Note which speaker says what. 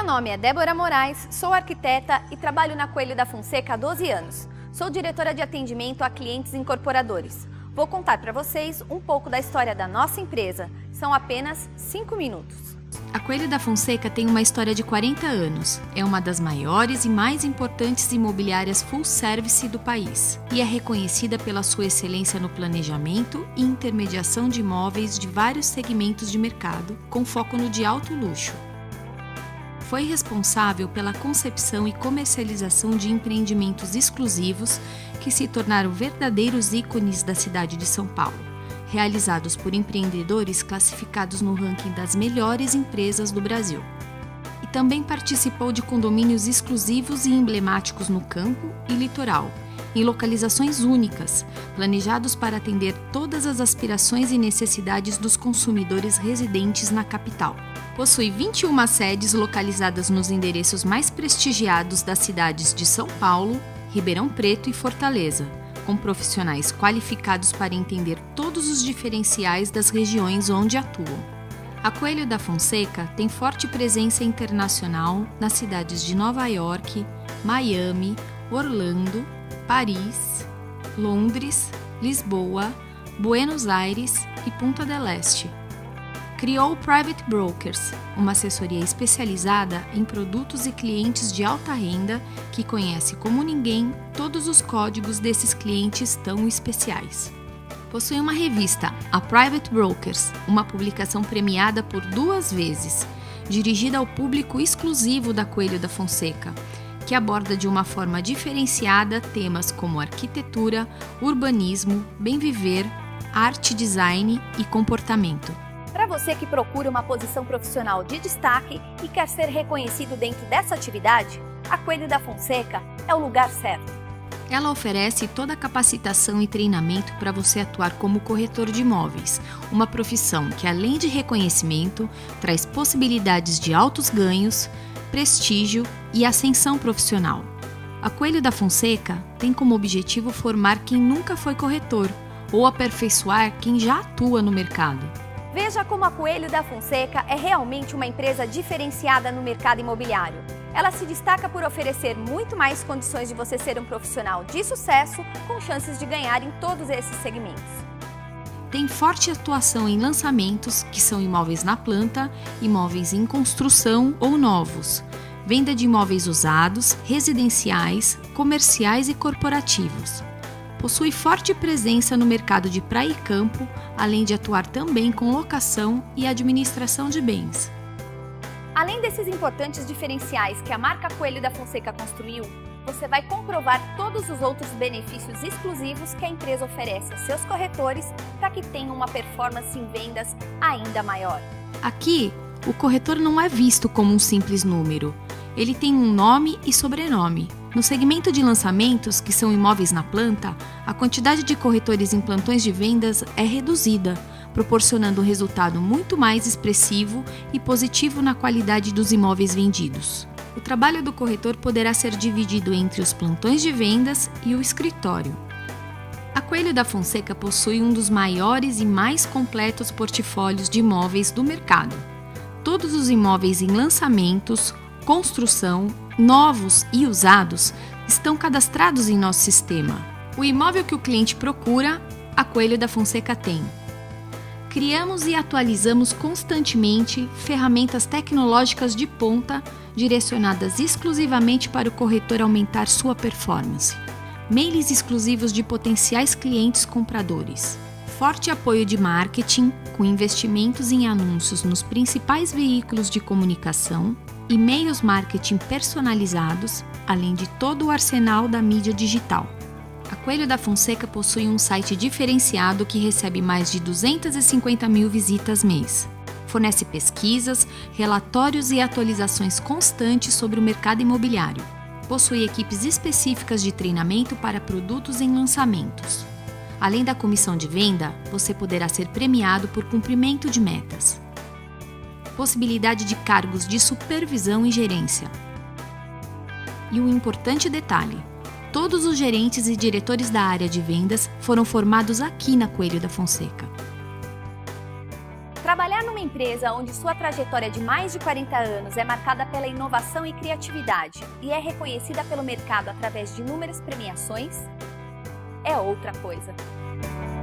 Speaker 1: nome é Débora Moraes, sou arquiteta e trabalho na Coelho da Fonseca há 12 anos. Sou diretora de atendimento a clientes incorporadores. Vou contar para vocês um pouco da história da nossa empresa. São apenas 5 minutos.
Speaker 2: A Coelho da Fonseca tem uma história de 40 anos. É uma das maiores e mais importantes imobiliárias full service do país e é reconhecida pela sua excelência no planejamento e intermediação de imóveis de vários segmentos de mercado, com foco no de alto luxo. Foi responsável pela concepção e comercialização de empreendimentos exclusivos que se tornaram verdadeiros ícones da cidade de São Paulo, realizados por empreendedores classificados no ranking das melhores empresas do Brasil. E também participou de condomínios exclusivos e emblemáticos no campo e litoral, em localizações únicas, planejados para atender todas as aspirações e necessidades dos consumidores residentes na capital. Possui 21 sedes localizadas nos endereços mais prestigiados das cidades de São Paulo, Ribeirão Preto e Fortaleza, com profissionais qualificados para entender todos os diferenciais das regiões onde atuam. A Coelho da Fonseca tem forte presença internacional nas cidades de Nova York, Miami, Orlando, Paris, Londres, Lisboa, Buenos Aires e Punta del Este. Criou o Private Brokers, uma assessoria especializada em produtos e clientes de alta renda que conhece como ninguém todos os códigos desses clientes tão especiais. Possui uma revista, a Private Brokers, uma publicação premiada por 2 vezes, dirigida ao público exclusivo da Coelho da Fonseca, que aborda de uma forma diferenciada temas como arquitetura, urbanismo, bem viver, arte, design e comportamento.
Speaker 1: Para você que procura uma posição profissional de destaque e quer ser reconhecido dentro dessa atividade, a Coelho da Fonseca é o lugar certo.
Speaker 2: Ela oferece toda a capacitação e treinamento para você atuar como corretor de imóveis, uma profissão que, além de reconhecimento, traz possibilidades de altos ganhos, prestígio e ascensão profissional. A Coelho da Fonseca tem como objetivo formar quem nunca foi corretor ou aperfeiçoar quem já atua no mercado.
Speaker 1: Veja como a Coelho da Fonseca é realmente uma empresa diferenciada no mercado imobiliário. Ela se destaca por oferecer muito mais condições de você ser um profissional de sucesso, com chances de ganhar em todos esses segmentos.
Speaker 2: Tem forte atuação em lançamentos, que são imóveis na planta, imóveis em construção ou novos, venda de imóveis usados, residenciais, comerciais e corporativos. Possui forte presença no mercado de praia e campo, além de atuar também com locação e administração de bens.
Speaker 1: Além desses importantes diferenciais que a marca Coelho da Fonseca construiu, você vai comprovar todos os outros benefícios exclusivos que a empresa oferece a seus corretores para que tenham uma performance em vendas ainda maior.
Speaker 2: Aqui, o corretor não é visto como um simples número. Ele tem um nome e sobrenome. No segmento de lançamentos, que são imóveis na planta, a quantidade de corretores em plantões de vendas é reduzida, proporcionando um resultado muito mais expressivo e positivo na qualidade dos imóveis vendidos. O trabalho do corretor poderá ser dividido entre os plantões de vendas e o escritório. A Coelho da Fonseca possui um dos maiores e mais completos portfólios de imóveis do mercado. Todos os imóveis em lançamentos, construção, novos e usados estão cadastrados em nosso sistema. O imóvel que o cliente procura, a Coelho da Fonseca tem. Criamos e atualizamos constantemente ferramentas tecnológicas de ponta direcionadas exclusivamente para o corretor aumentar sua performance. Mails exclusivos de potenciais clientes compradores. Forte apoio de marketing, com investimentos em anúncios nos principais veículos de comunicação, e-mails marketing personalizados, além de todo o arsenal da mídia digital. A Coelho da Fonseca possui um site diferenciado que recebe mais de 250 mil visitas mês. Fornece pesquisas, relatórios e atualizações constantes sobre o mercado imobiliário. Possui equipes específicas de treinamento para produtos em lançamentos. Além da comissão de venda, você poderá ser premiado por cumprimento de metas. Possibilidade de cargos de supervisão e gerência. E um importante detalhe: todos os gerentes e diretores da área de vendas foram formados aqui na Coelho da Fonseca.
Speaker 1: Trabalhar numa empresa onde sua trajetória de mais de 40 anos é marcada pela inovação e criatividade e é reconhecida pelo mercado através de inúmeras premiações é outra coisa.